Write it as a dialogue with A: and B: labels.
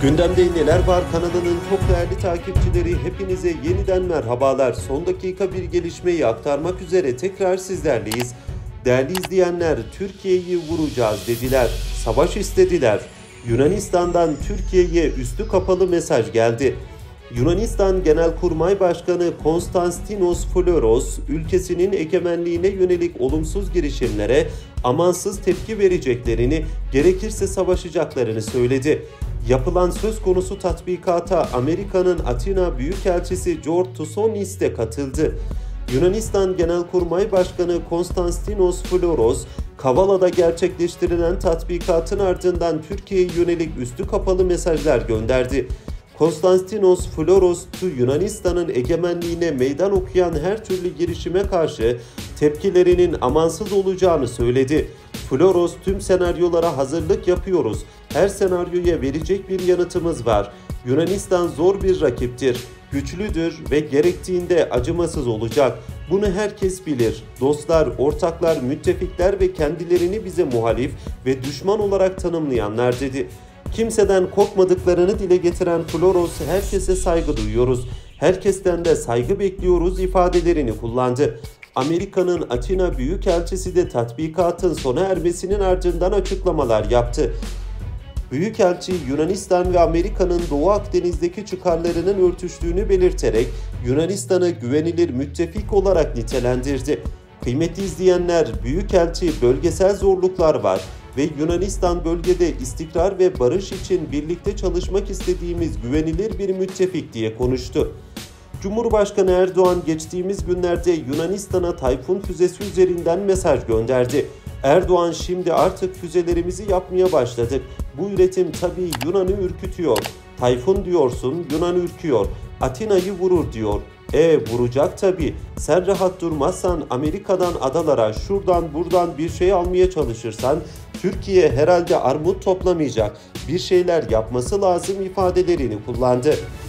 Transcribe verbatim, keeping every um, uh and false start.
A: Gündemde neler var kanalının çok değerli takipçileri, hepinize yeniden merhabalar. Son dakika bir gelişmeyi aktarmak üzere tekrar sizlerleyiz. Değerli izleyenler, Türkiye'yi vuracağız dediler, savaş istediler. Yunanistan'dan Türkiye'ye üstü kapalı mesaj geldi. Yunanistan Genelkurmay Başkanı Konstantinos Fleuros, ülkesinin egemenliğine yönelik olumsuz girişimlere amansız tepki vereceklerini, gerekirse savaşacaklarını söyledi. Yapılan söz konusu tatbikata Amerika'nın Atina Büyükelçisi George Tsonis de katıldı. Yunanistan Genelkurmay Başkanı Konstantinos Fleuros, Kavala'da gerçekleştirilen tatbikatın ardından Türkiye'ye yönelik üstü kapalı mesajlar gönderdi. Konstantinos Fleuros, Yunanistan'ın egemenliğine meydan okuyan her türlü girişime karşı tepkilerinin amansız olacağını söyledi. Fleuros, tüm senaryolara hazırlık yapıyoruz. Her senaryoya verecek bir yanıtımız var. Yunanistan zor bir rakiptir, güçlüdür ve gerektiğinde acımasız olacak. Bunu herkes bilir. Dostlar, ortaklar, müttefikler ve kendilerini bize muhalif ve düşman olarak tanımlayanlar dedi. Kimseden korkmadıklarını dile getiren Fleuros, herkese saygı duyuyoruz, herkesten de saygı bekliyoruz ifadelerini kullandı. Amerika'nın Atina Büyükelçisi de tatbikatın sona ermesinin ardından açıklamalar yaptı. Büyükelçi, Yunanistan ve Amerika'nın Doğu Akdeniz'deki çıkarlarının örtüştüğünü belirterek Yunanistan'ı güvenilir müttefik olarak nitelendirdi. Kıymetli izleyenler, Büyükelçi, bölgesel zorluklar var ve Yunanistan bölgede istikrar ve barış için birlikte çalışmak istediğimiz güvenilir bir müttefik diye konuştu. Cumhurbaşkanı Erdoğan geçtiğimiz günlerde Yunanistan'a Tayfun füzesi üzerinden mesaj gönderdi. Erdoğan, şimdi artık füzelerimizi yapmaya başladık. Bu üretim tabii Yunan'ı ürkütüyor. Tayfun diyorsun, Yunan ürküyor. Atina'yı vurur diyor. E vuracak tabii. Sen rahat durmazsan, Amerika'dan adalara şuradan buradan bir şey almaya çalışırsan Türkiye herhalde armut toplamayacak. Bir şeyler yapması lazım ifadelerini kullandı.